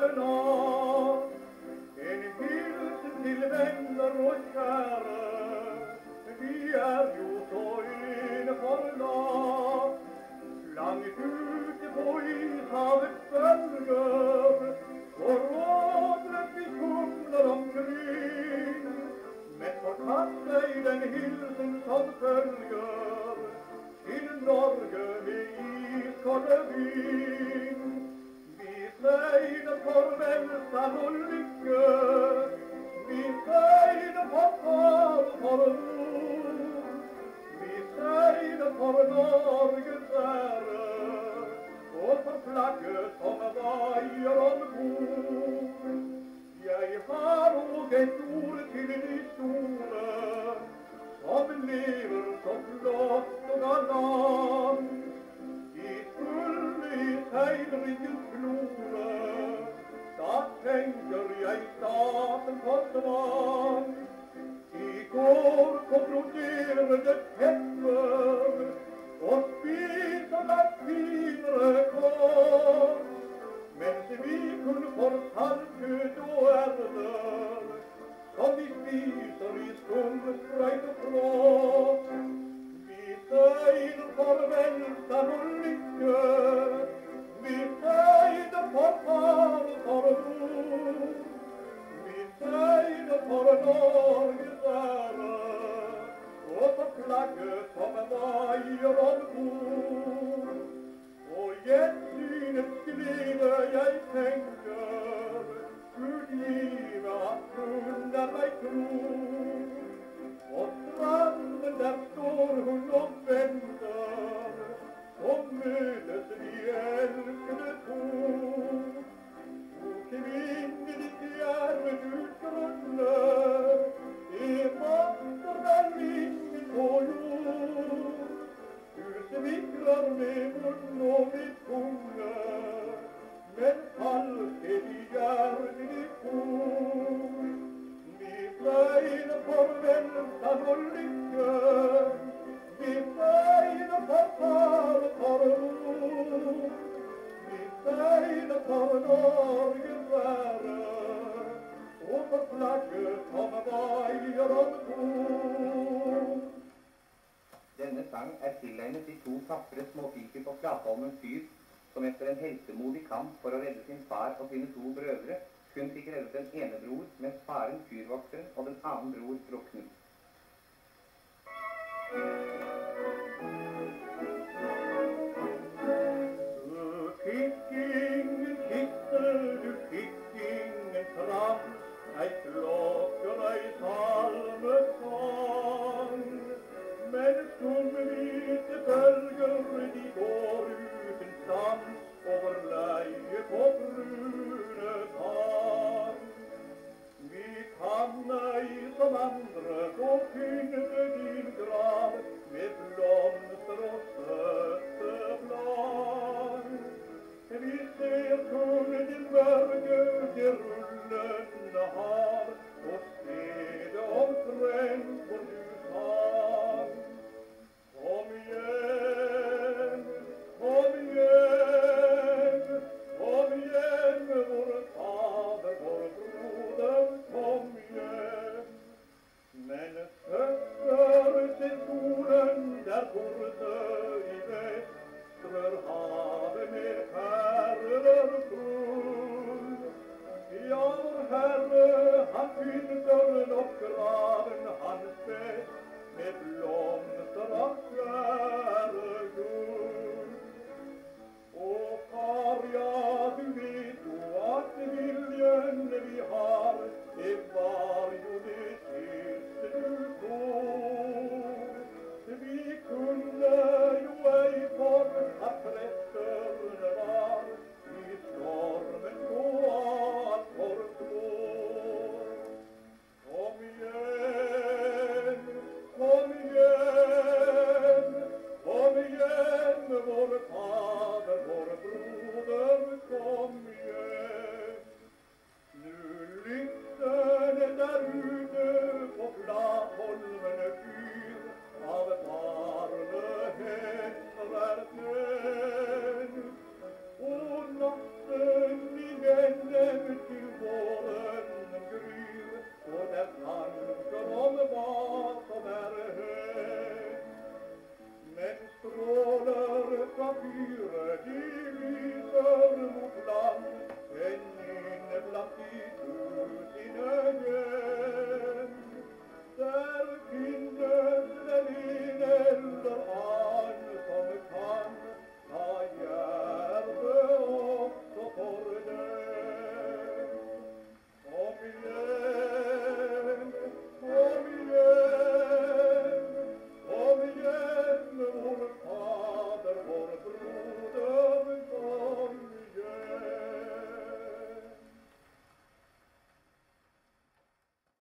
natt. En hilsen til venner og kjære, vi jo så forlatt. Langt ute på ishavets bølger, og rådret vi kumler omkring. Men forkast deg den hilsen som følger, til Norge med iskolde vind. Vi sier for velstand og lykke, vi sier for far og for mor. Vi sier for Norges ære, og for flagget som vaier ombord. Jeg har og et ord til de store, som lever så flott og galant. De skulle i seilrikens klore, da tenker jeg staten forsvant. I går på broderede tepper, og spiser latinere kår. Mens vi kun får saltkjøtt og erter, som vi spiser i skumsprøyt og flås. Vi sier for velstand og lykke, vi sier for far og for mor. Vi sier for Norges ære, og for flagget som vaier ombord. Og gjensynet glede jeg tenker, Gud give at hun meg tro. Og stranden der står hun og venter, så møtes vi elskede to. O kvinne, ditt hjerte du grunner, det master der ingen på jord. Du svikler med munn og med tunge, men falskhet i hjertet ditt ord. Vi sier for velstand og lykke, vi sier for far og for mor. Vi sier for Norges ære, og for flagget som vaier ombord. Denne sang tilegnet de 2 tapre småpiker på Flatholmen fyr, som etter en heltemodig kamp for å redde sin far og sine 2 brødre, kun fikk reddet den ene bror, mens faren fyrvoktere og den annen bror druknet. Du fikk ingen kiste, du fikk ingen krans, ei klokker, ei salmesang. Men skumhvite bølger, de går uten stans over leie på brune tang. Vi kan ei som andre få pynte din grav med blomster og søte blad. Vi ser kun din mørke, det rullende hav, og stedet omtrent hvor du sang. Kom hjem, kom hjem, kom hjem, vår fader, vår broder, kom hjem. Men søster, se solen der borte i vest, strør havet med perler full. Ja, vår Herre, han pynter nok graven hans